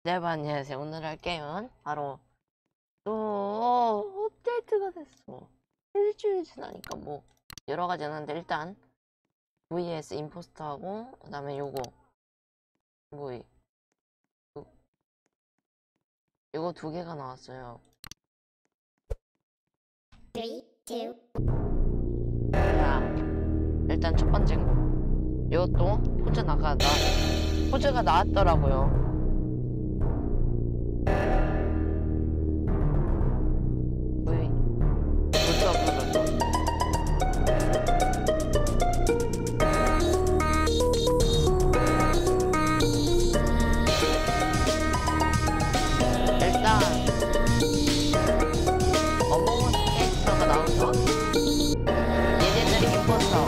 네, 안녕하세요. 오늘 할 게임은 바로 또 업데이트가 됐어. 일주일 지나니까 뭐 여러 가지 하는데 일단 vs 임포스터하고 그다음에 뭐 요거 두 개가 나왔어요. 3, 2, 자, 일단 첫 번째 거. 이것도 포즈가 나왔더라고요. 일단 어몽어스 캐릭터가 나오죠. 얘네들이 임포스터.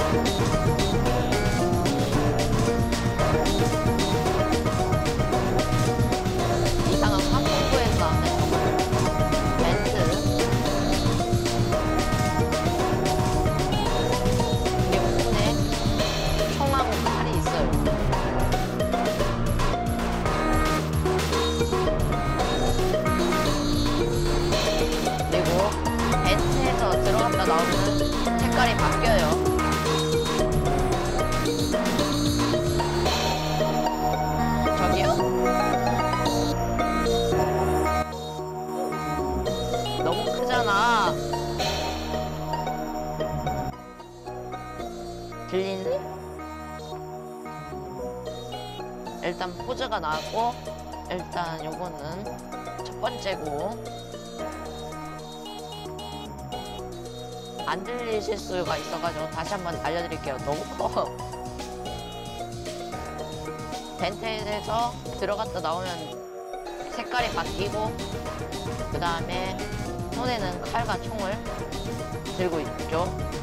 이상한 황금구에서 나오는 벤트. 그리고 손에 총하고 칼이 있어요. 그리고 벤트에서 들어갔다 나오면 색깔이 바뀌어요. 저기요? 너무 크잖아. 들리니? 일단 포즈가 나왔고, 일단 요거는 첫 번째고, 안 들리실 수가 있어가지고 다시 한번 알려드릴게요. 너무 커. 벤트에서 들어갔다 나오면 색깔이 바뀌고, 그 다음에 손에는 칼과 총을 들고 있죠.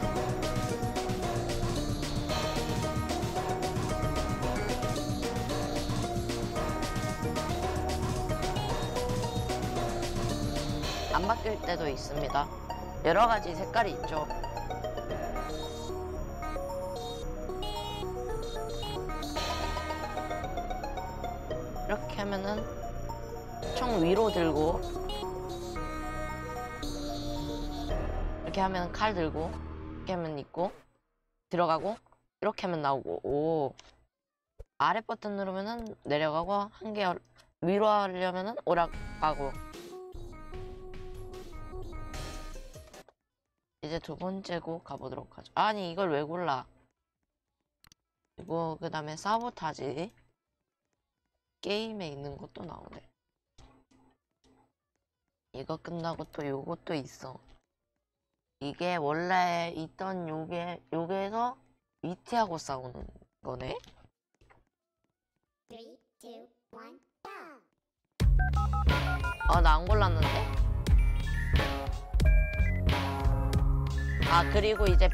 안 바뀔 때도 있습니다. 여러 가지 색깔이 있죠. 이렇게 하면은 총 위로 들고, 이렇게 하면 칼 들고, 이렇게 하면 있고, 들어가고, 이렇게 하면 나오고, 오. 아래 버튼 누르면은 내려가고, 한 개 위로 하려면은 올라가고. 이제 두 번째 곡 가보도록 하죠. 아니, 이걸 왜 골라? 이거, 그 다음에 사보타지. 게임에 있는 것도 나오네. 이거 끝나고 또 요것도 있어. 이게 원래 있던 요게에서 위티하고 싸우는 거네? 3, 2, 1, 나 안 골랐는데? 아, 그리고 이제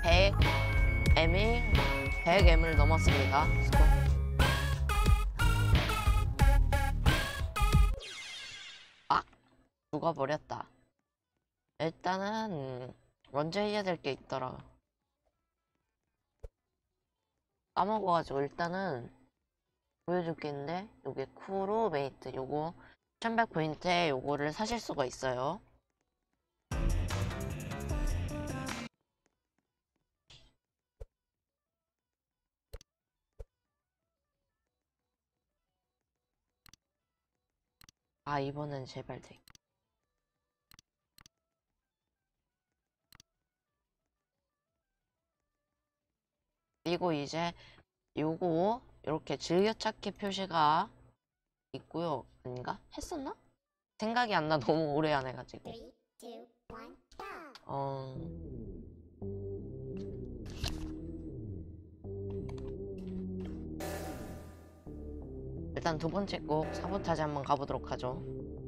100M을 넘었습니다. 아! 죽어버렸다. 일단은 먼저 해야 될 게 있더라. 까먹어가지고 일단은 보여줄 게 있는데, 요게 쿠로메이트 요거 1100포인트에 요거를 사실 수가 있어요. 아, 이번엔 제발 돼. 그리고 이제 요거 이렇게 즐겨찾기 표시가 있고요. 아닌가? 했었나? 생각이 안 나. 너무 오래 안 해가지고. 3, 2, 1, 일단 두 번째 곡 사보타지 한번 가보도록 하죠.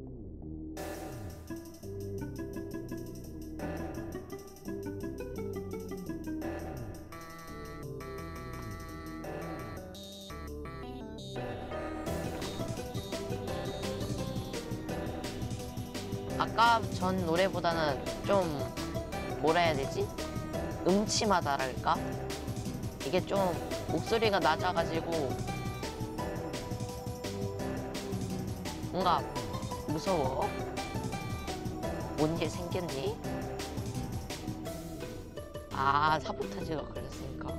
아까 전 노래보다는 좀 뭐라 해야 되지? 음침하다랄까? 이게 좀 목소리가 낮아가지고 뭔가 무서워. 뭔 일 생겼니? 아, 사보타지가 걸렸으니까.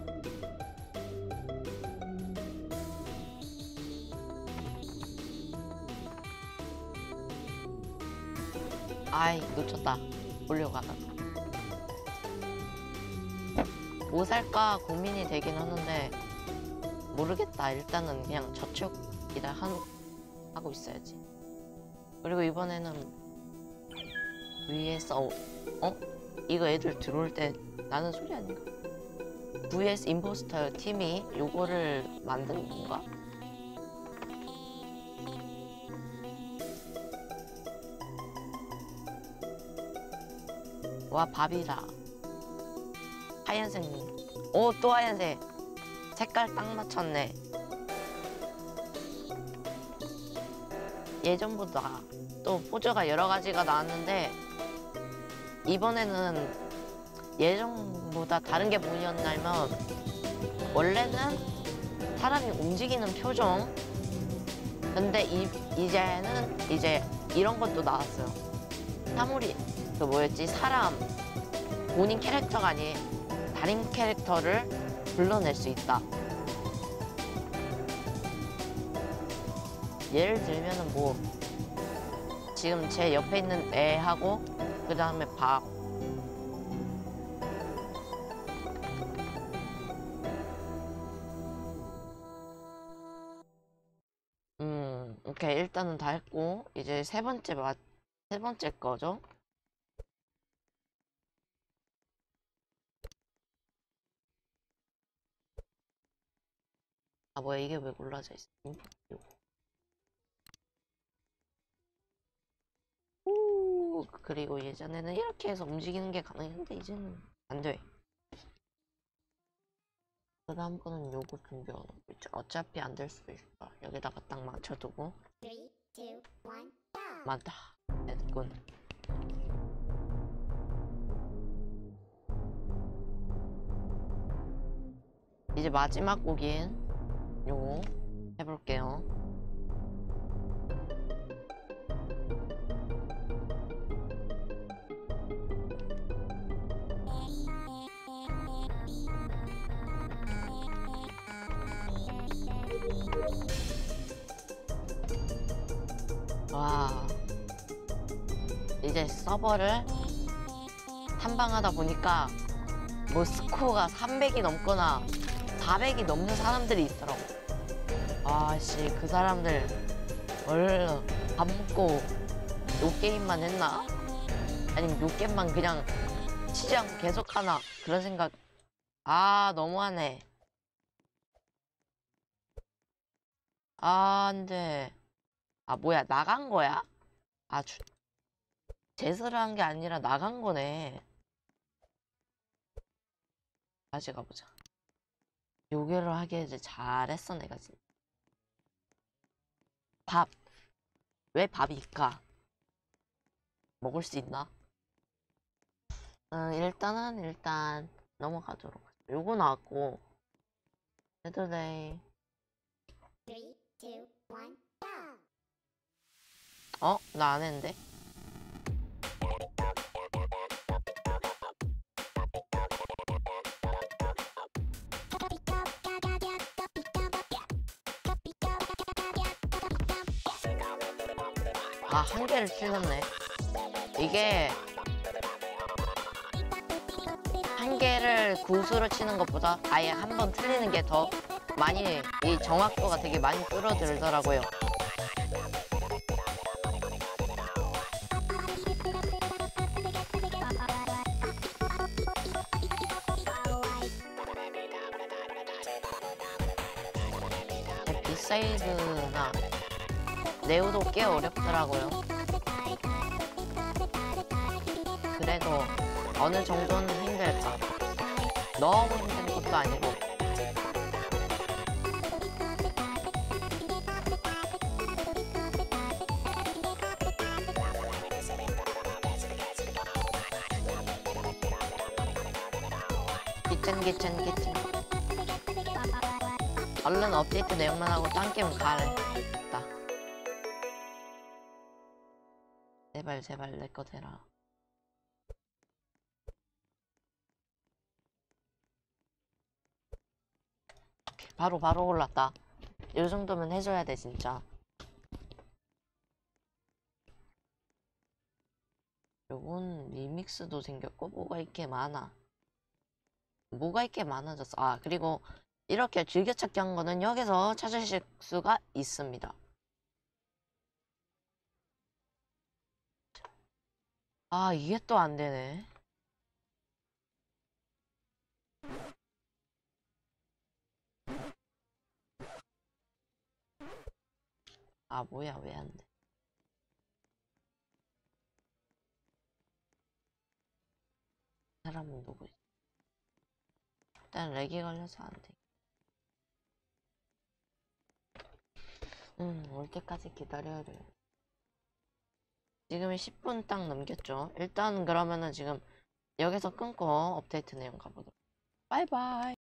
아이, 놓쳤다. 보려고 하다가. 뭐 살까 고민이 되긴 하는데 모르겠다. 일단은 그냥 저축이다 하고 있어야지. 그리고 이번에는 위에서 이거 애들 들어올 때 나는 소리 아닌가? vs 임포스터 팀이 요거를 만든 건가? 와, 밥이다. 하얀색. 오, 또 하얀색. 색깔 딱 맞췄네. 예전보다 또 포즈가 여러 가지가 나왔는데 이번에는 예전보다 다른 게 뭐였냐면 원래는 사람이 움직이는 표정, 근데 이제는 이제 이런 것도 나왔어요. 사물이 그 뭐였지? 사람 본인 캐릭터가 아닌 다른 캐릭터를 불러낼 수 있다. 예를 들면은 뭐 지금 제 옆에 있는 애하고 그 다음에 밥. 오케이. 일단은 다 했고 이제 세 번째 거죠. 아, 뭐야, 이게 왜 골라져 있어? 오, 그리고 예전에는 이렇게 해서 움직이는 게 가능했는데 이제는 안 돼. 그 다음 거는 요거 준비하고 있죠. 어차피 안 될 수도 있어. 여기다가 딱 맞춰두고. 3, 2, 1, go! 맞다. 됐군. 이제 마지막 곡인 요거 해볼게요. 와, 이제 서버를 탐방하다 보니까 뭐 스코어가 300이 넘거나 400이 넘는 사람들이 있더라고. 아씨, 그 사람들 얼른 밥 먹고 요 게임만 했나? 아니면 요 게임만 그냥 치지 않고 계속 하나? 그런 생각. 아, 너무하네. 아, 안돼. 아, 뭐야, 나간 거야? 아, 제스를 한 게 아니라 나간 거네. 다시 가보자. 요괴를 하게 이제 잘했어, 내가 진짜. 밥. 왜 밥일까? 먹을 수 있나? 일단 넘어가도록 하죠. 요거 나왔고 헤드데이. 3, 2, 1, go! 나 안 했는데? 아, 한 개를 틀렸네. 이게 한 개를 구수로 치는 것보다 아예 한 번 틀리는 게 더 많이, 이 정확도가 되게 많이 줄어들더라고요. 비사이드나 네오도 꽤 어렵더라고요. 그래도 어느 정도는 힘들까. 너무 힘든 것도 아니고. 귀찮. 얼른 업데이트 내용만 하고 딴 게임 가야겠다. 제발 제발 내 거 되라. 오케이, 바로 올랐다. 이 정도면 해줘야 돼 진짜. 요건 리믹스도 생겼고 뭐가 이렇게 많아. 뭐가 이렇게 많아졌어. 아 그리고 이렇게 즐겨찾기 한 거는 여기서 찾으실 수가 있습니다. 아 이게 또 안 되네. 아 뭐야 왜 안 돼? 사람은 누구지? 일단 렉이 걸려서 안 돼. 올 때까지 기다려야 돼. 지금이 10분 딱 넘겼죠. 일단 그러면은 지금 여기서 끊고 업데이트 내용 가보도록. 바이바이.